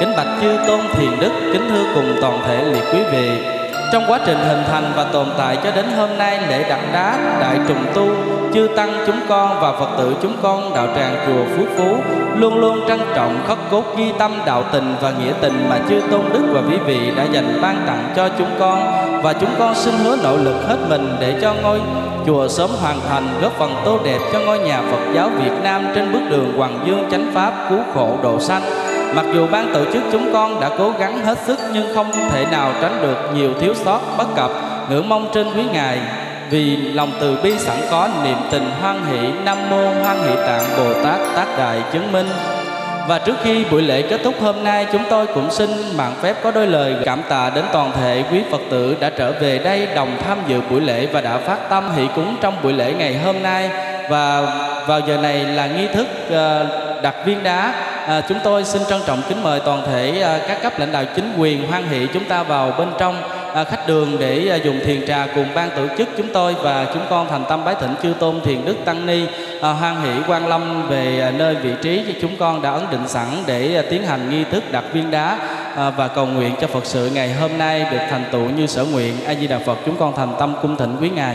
Kính bạch chư tôn thiền đức, kính thưa cùng toàn thể liệt quý vị. Trong quá trình hình thành và tồn tại cho đến hôm nay, lễ đặt đá đại trùng tu, chư tăng chúng con và Phật tử chúng con đạo tràng chùa Phước Phú luôn luôn trân trọng khắc cốt ghi tâm đạo tình và nghĩa tình mà chư tôn đức và quý vị đã dành ban tặng cho chúng con, và chúng con xin hứa nỗ lực hết mình để cho ngôi chùa sớm hoàn thành, góp phần tô đẹp cho ngôi nhà Phật giáo Việt Nam trên bước đường Hoàng Dương chánh pháp, cứu khổ độ sanh. Mặc dù ban tổ chức chúng con đã cố gắng hết sức nhưng không thể nào tránh được nhiều thiếu sót bất cập, ngưỡng mong trên quý ngài vì lòng từ bi sẵn có, niềm tình hoan hỷ. Nam mô Hoan Hỷ Tạng Bồ Tát Tác Đại Chứng Minh. Và trước khi buổi lễ kết thúc hôm nay, chúng tôi cũng xin mạng phép có đôi lời cảm tạ đến toàn thể quý Phật tử đã trở về đây đồng tham dự buổi lễ và đã phát tâm hỷ cúng trong buổi lễ ngày hôm nay. Và vào giờ này là nghi thức đặt viên đá. À, chúng tôi xin trân trọng kính mời toàn thể à, các cấp lãnh đạo chính quyền hoan hỷ chúng ta vào bên trong à, khách đường để à, dùng thiền trà cùng ban tổ chức chúng tôi, và chúng con thành tâm bái thỉnh chư tôn thiền đức tăng ni à, hoan hỷ quan lâm về à, nơi vị trí cho chúng con đã ấn định sẵn để à, tiến hành nghi thức đặt viên đá à, và cầu nguyện cho Phật sự ngày hôm nay được thành tựu như sở nguyện. A Di Đà Phật. Chúng con thành tâm cung thỉnh quý ngài.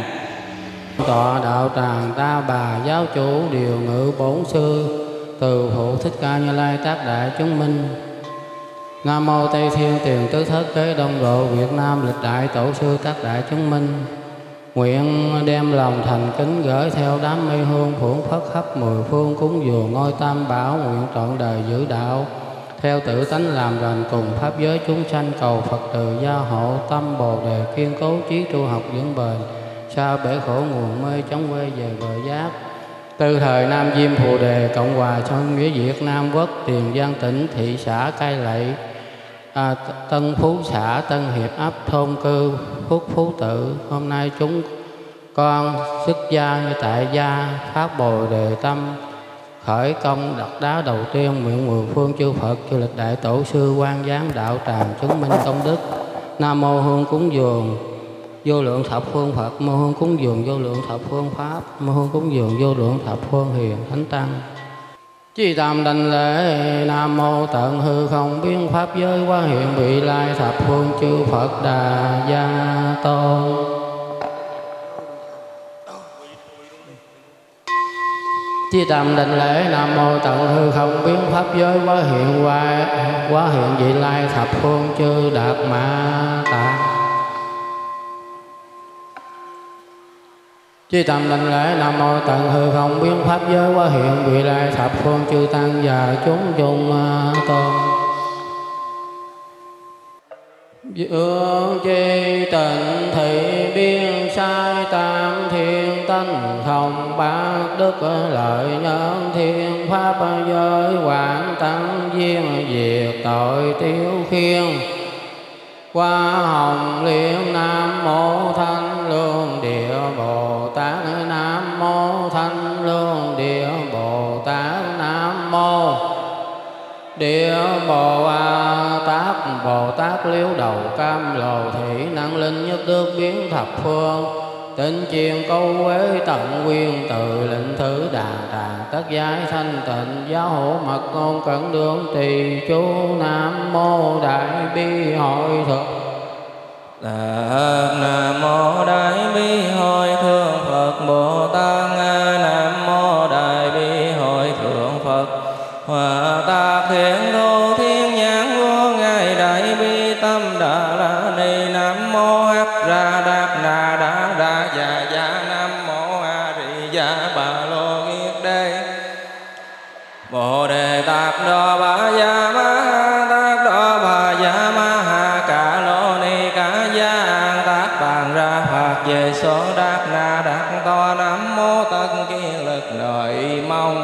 Tọa đạo tràng Ta Bà giáo chủ điều ngự bổn sư từ phụ Thích Ca Như Lai Tác Đại Chứng Minh. Nam mô Tây Thiên Tiền Tứ Thất Kế Đông Độ Việt Nam Lịch Đại Tổ sư Tác Đại Chứng Minh. Nguyện đem lòng thành kính gửi theo đám mây hương phưởng phất khắp mười phương cúng dường ngôi Tam Bảo, nguyện trọn đời giữ đạo theo tự tánh làm rành cùng pháp giới chúng sanh, cầu Phật từ gia hộ tâm Bồ Đề kiên cố trí tu học vững bền, xa bể khổ nguồn mê chống quê về bờ giác. Từ thời Nam Diêm Phù Đề, Cộng hòa Sông Nghĩa Việt Nam Quốc, Tiền Giang tỉnh, thị xã Cai Lậy, à, Tân Phú xã Tân Hiệp ấp thôn cư Phúc Phú Tự. Hôm nay chúng con xuất gia như tại gia phát Bồ Đề tâm, khởi công đặt đá đầu tiên, nguyện mười phương chư Phật chư lịch đại tổ sư quan giám đạo tràng chứng minh công đức. Nam mô hương cúng dường vô lượng thập phương Phật, mô hương cúng dường vô lượng thập phương Pháp, mô hương cúng dường vô lượng thập phương Hiền Thánh Tăng. Chi tam đảnh lễ Nam mô tận hư không biến pháp giới quá hiện vị lai thập phương chư Phật Đà Gia Tôn. Chi tam đảnh lễ Nam mô tận hư không biến pháp giới quá hiện quá, quá hiện vị lai thập phương chư Đạt Ma Tạng. Chi tam đảnh lễ Nam mô tận hư không biến pháp giới quá hiện vị lai thập phương chư tăng và chúng chung tôn. Dương chi tịnh thị biên sai tam thiên tánh không bát đức lợi nhân thiên pháp giới quảng tăng viên diệt tội tiêu khiên qua hồng liên. Nam mô thanh lương địa Bồ Tát, Nam mô thanh lương địa Bồ Tát, Nam mô địa Bồ A Tát Bồ Tát liếu đầu cam lồ thị năng linh nhất đức biến thập phương. Tịnh truyền câu quế tận nguyên từ lệnh thứ đàn đàn tất giai thanh tịnh giáo hộ mật ngôn cẩn đường tỳ chú. Nam mô đại bi hội thượng Nam mô đại bi hội thượng Phật Bồ Tát. Nam mô đại bi hội thượng Phật Hòa Tạc Thiện Thu Thiên Nhãn Vô Ngài Đại Bi Tâm Đà La Ni. Nam mô Hắc Ra Đát Na Đa Đa Dạ Dạ. Nam mô A Di Đà Bà Lô Kiết Đế Bồ Đề Tát Đô Bà Dạ Ma Tát Đô Bà Dạ Ma Ha Ca Lô Ni Ca Gia An Tát Bàn Ra Phạt Về Số Đát Na Đát To. Nam mô Tất Kiên Lực Nội Mong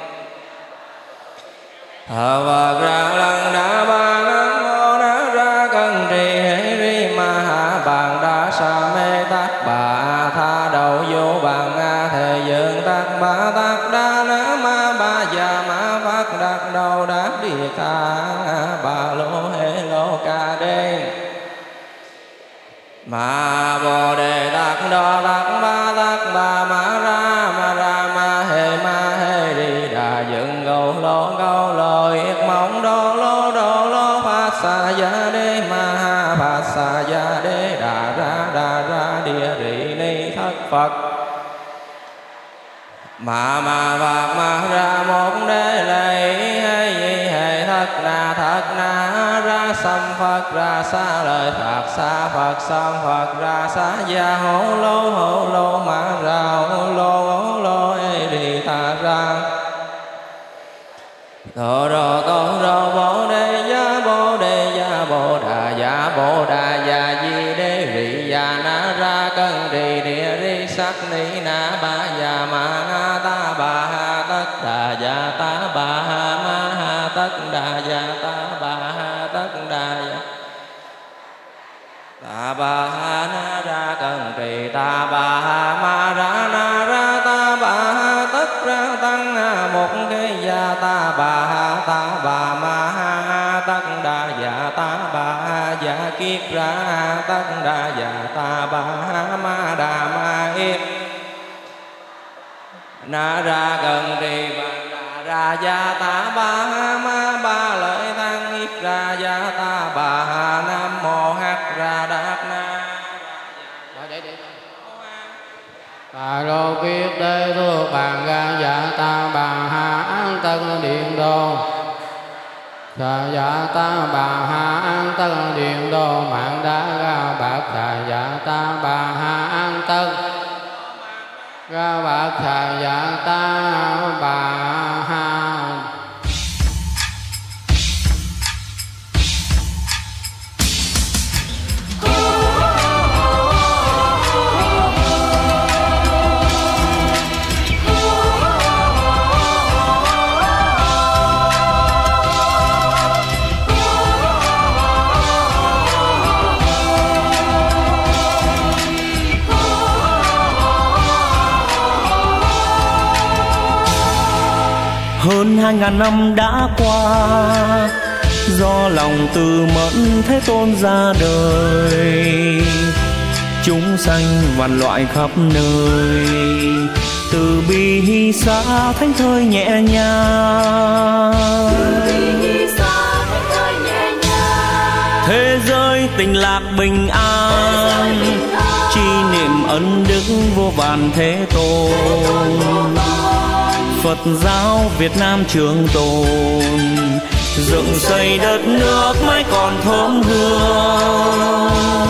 Thờ Phật Ra Lăng Đa Ba. Nam mô Đa Ra Cần Trì Hệ Ri Ma Ha Bàn Đa Sa Mê Tát Bà Tha Đầu Vô Bàn A Thề Dương Tát Bà Tát Đa Na Ma Ba Già Ma Phát Đắc Đầu Đát Địa Ca Bà Lô Hê Lô Ca Đê Ma Bồ Đề Tát Đô Tát Ba Tát Ba Ma Ra Ma Ra Ma Hê Ma Hê Đi Đà Dựng Gâu Lô Gâu Lô Yết Mộng Đô Lô Đô Lô mà mà phật mà ra một đế lệ hay gì hệ thất na thất na ra sam phật ra xa lời phật xa phật sam phật ra xa gia hổ lô hổ lô mà ra hổ lô hổ lô ê đi ta ra tô rô tô rô bồ đề gia bồ đề gia bồ đà gia bồ đà gia di đế rì gia na ra cân rì địa ri sắc ni na ba gia ma na ta ba ha tất đà gia ta ba ha ma ha tất đà gia ta ba ha tất đà gia ta ba ha na ra cân trì ta ba ha ma ra na ra ta ba ha tất ra tăng na một cái gia ta ba ha ta ba ma ha tất đà gia ta ba ha gia kiết ra tất đà gia ta ba ha ma đà ma yết na ra cân trì ba ra gia ta ba ha ma ba lợi tăng yết ra gia ta ba ha nam mô hắc ra đát na bà lô kiết đế thu bàn ga dạ ta bà ha an tân điện đô sa dạ ta bà ha an tân điện đô mạng đá ga bạc sa dạ ta bà ha an tân ga bạc sa dạ ta bà ha Hơn hai ngàn năm đã qua, do lòng từ mẫn Thế Tôn ra đời, chúng sanh vạn loại khắp nơi, từ bi hy xá thánh thơi nhẹ nhàng. Thế giới tình lạc bình an, chi niệm ân đức vô vàn Thế Tôn. Phật giáo Việt Nam trường tồn, dựng xây đất nước mãi còn thơm hương.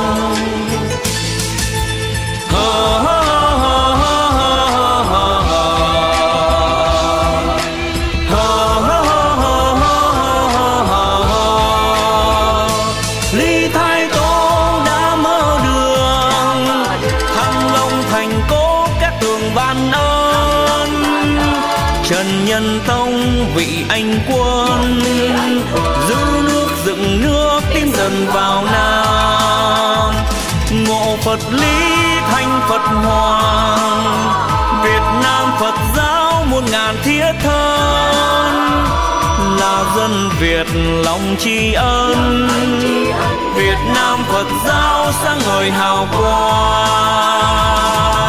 Lý Thái Tổ đã mở đường, Thăng Long thành cố các tường van ơn. Trần Nhân Tông vị anh quân, giữ nước dựng nước tiến dần vào Nam. Ngộ Phật lý thanh Phật hoàng, Việt Nam Phật giáo muôn ngàn thiết thân. Là dân Việt lòng tri ân, Việt Nam Phật giáo sáng ngời hào quang.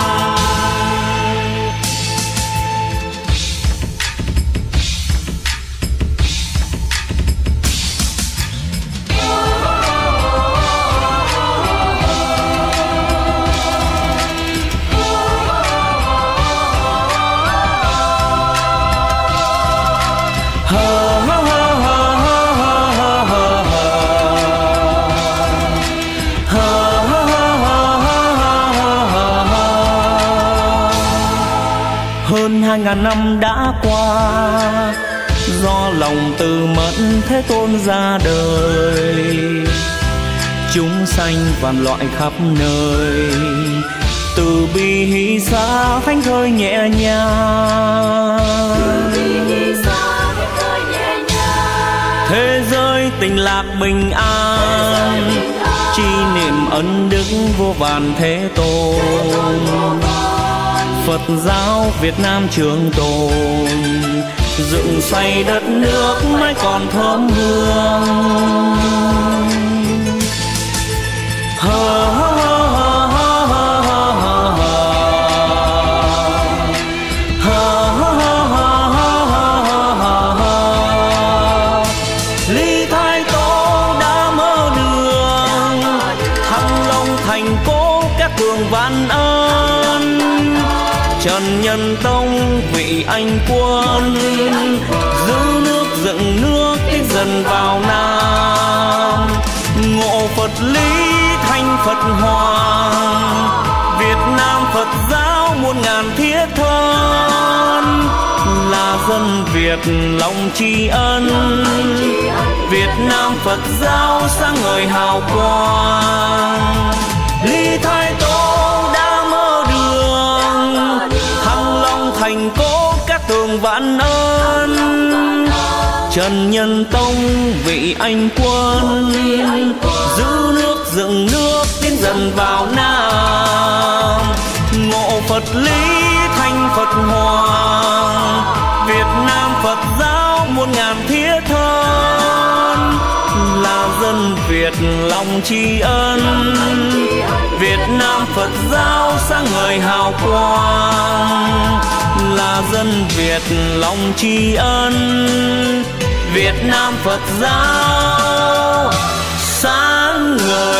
Hơn hai ngàn năm đã qua, do lòng từ mẫn Thế Tôn ra đời, chúng sanh vạn loại khắp nơi, từ bi hỷ xá thánh thơi nhẹ nhàng. Thế giới tình lạc bình an, chi niệm ân đức vô vàn Thế Tôn. Phật giáo Việt Nam trường tồn, dựng xây đất nước mãi còn thơm hương. Hơ hơ hơ hơ hơ hơ hơ hơ hơ. Lý Thái Tổ đã mở đường, Thăng Long thành cố các tường van ơn. Trần Nhân Nhân Tông vị anh quân, giữ nước dựng nước tiến dần vào Nam. Ngộ Phật lý thanh Phật hoàng, Việt Nam Phật giáo muôn ngàn thiết thân. Là dân Việt lòng tri ân, Việt Nam Phật giáo sáng ngời hào quang. Lý Thái Tổ đã mở đường, Thăng Long thành cố các tường vạn ân. Trần Nhân Tông vị anh quân, giữ nước dựng nước tiến dần vào Nam. Ngộ Phật lý thanh Phật hoàng, Việt Nam Phật giáo muôn ngàn thiết thân. Là dân Việt lòng tri ân, Việt Nam Phật giáo sáng ngời hào quang. Là dân Việt lòng tri ân, Việt Nam Phật giáo sáng ngời